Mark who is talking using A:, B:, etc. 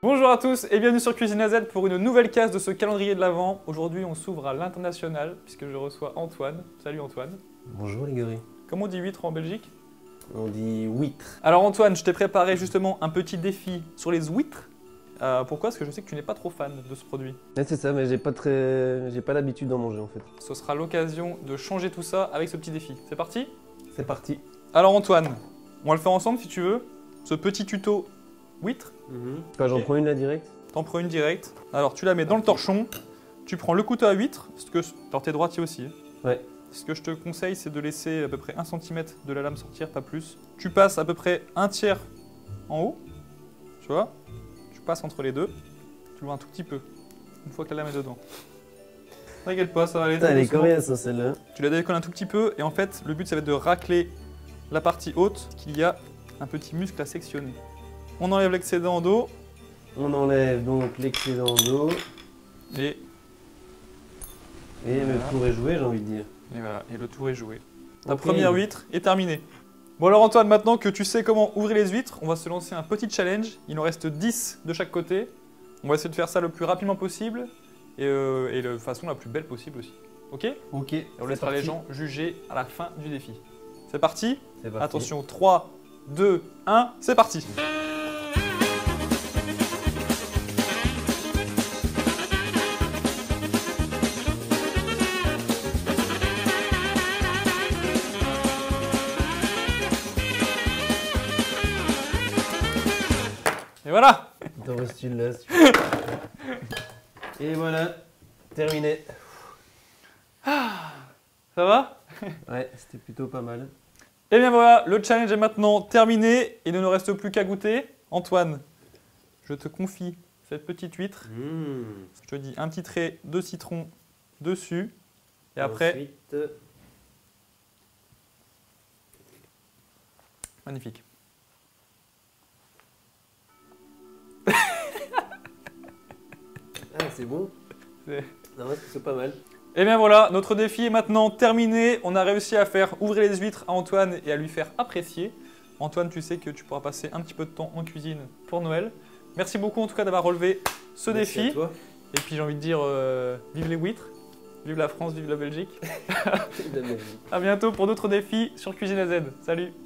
A: Bonjour à tous et bienvenue sur Cuisine AZ pour une nouvelle case de ce calendrier de l'Avent. Aujourd'hui, on s'ouvre à l'international puisque je reçois Antoine. Salut Antoine.
B: Bonjour les gorilles.
A: Comment on dit huître en Belgique?
B: On dit huître.
A: Alors Antoine, je t'ai préparé justement un petit défi sur les huîtres. Pourquoi? Parce que je sais que tu n'es pas trop fan de ce produit.
B: Ouais, c'est ça, mais j'ai pas l'habitude d'en manger en fait.
A: Ce sera l'occasion de changer tout ça avec ce petit défi. C'est parti?
B: C'est parti.
A: Alors Antoine, on va le faire ensemble si tu veux. Ce petit tuto huître.
B: J'en prends une là direct.
A: T'en prends une directe. Alors tu la mets dans le torchon. Tu prends le couteau à huître, parce que alors t'es droitier aussi.
B: Ouais.
A: Ce que je te conseille, c'est de laisser à peu près 1 cm de la lame sortir, pas plus. Tu passes à peu près un tiers en haut, tu vois. Tu passes entre les deux. Tu l'ouvres un tout petit peu, une fois que la lame est dedans. T'inquiète pas, ça va aller.
B: Putain, elle est coriace hein, celle-là.
A: Tu la décolles un tout petit peu, et en fait, le but, ça va être de racler la partie haute, qu'il y a un petit muscle à sectionner. On enlève l'excédent d'eau.
B: On enlève donc l'excédent d'eau.
A: Et
B: le tour est joué, j'ai envie de dire.
A: Et voilà, et le tour est joué. Ta
B: Ok.
A: première huître est terminée. Bon alors Antoine, maintenant que tu sais comment ouvrir les huîtres, on va se lancer un petit challenge. Il en reste 10 de chaque côté. On va essayer de faire ça le plus rapidement possible et de façon la plus belle possible aussi. Ok? Et
B: Ok.
A: on laissera les gens juger à la fin du défi. C'est parti?
B: C'est parti.
A: Attention, 3, 2, 1, c'est parti! Et voilà!
B: T'en restes une là. Et voilà, terminé.
A: Ça va?
B: Ouais, c'était plutôt pas mal.
A: Et bien voilà, le challenge est maintenant terminé. Il ne nous reste plus qu'à goûter. Antoine, je te confie cette petite huître. Je te dis un petit trait de citron dessus. Et après,
B: Ensuite,
A: magnifique.
B: ah c'est bon.
A: C'est-
B: Non, c'est pas mal.
A: Et bien voilà, notre défi est maintenant terminé. On a réussi à faire ouvrir les huîtres à Antoine et à lui faire apprécier. Antoine, tu sais que tu pourras passer un petit peu de temps en cuisine pour Noël. Merci beaucoup en tout cas d'avoir relevé ce
B: Merci
A: défi.
B: à toi.
A: Et puis j'ai envie de dire, vive les huîtres, vive la France, vive la Belgique.
B: De même.
A: A bientôt pour d'autres défis sur Cuisine AZ. Salut!